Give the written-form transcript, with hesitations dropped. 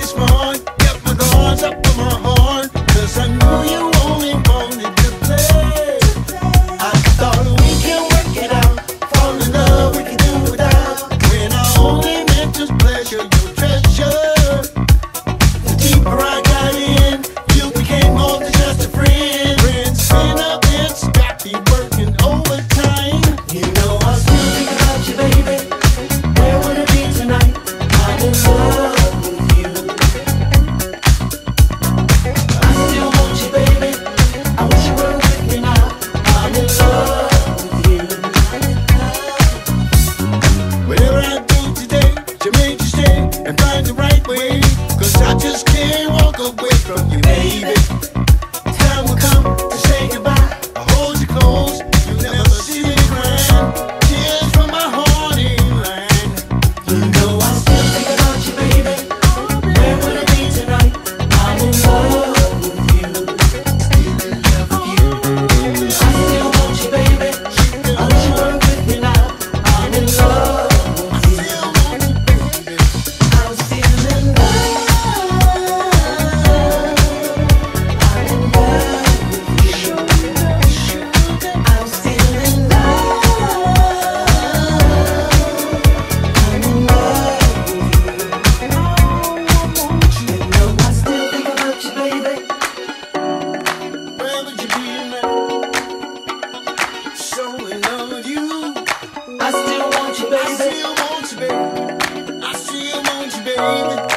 smart, kept my guards up on my heart, 'cause I knew you only wanted to play. I thought we can work it out, fall in love we can do without, when I only meant just pleasure, your treasure. The deeper I got in, you became more than just a friend. Friends spin up and got me working overtime. You know I still think about you, baby. Where would it be tonight? I'm in love with you. I still want you, baby. I wish you were with me now. I'm in love with you. Whatever I do today to make you stay and find the right way, 'cause I just can't walk away from you, baby. Time will come to say goodbye. I hold you close, you never see me crying. Tears from my heart in line. You know I still think about you, baby. Where would it be tonight? I'm in love with you. I still want you, baby. I wish you were with me now. I'm in love with you. I'm still in love. I'm in love with you. I'm still in love. I'm in love with you. You know I still think about you, baby. Where would you be now? So in love with you. I still want you, baby. I still want you, baby. I still want you, baby.